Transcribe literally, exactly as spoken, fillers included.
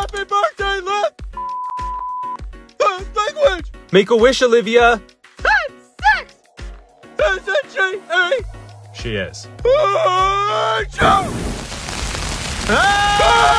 Happy birthday, Liv! Uh, language! Make a wish, Olivia. Six! Isn't she eight? She is. Uh, two! Ah!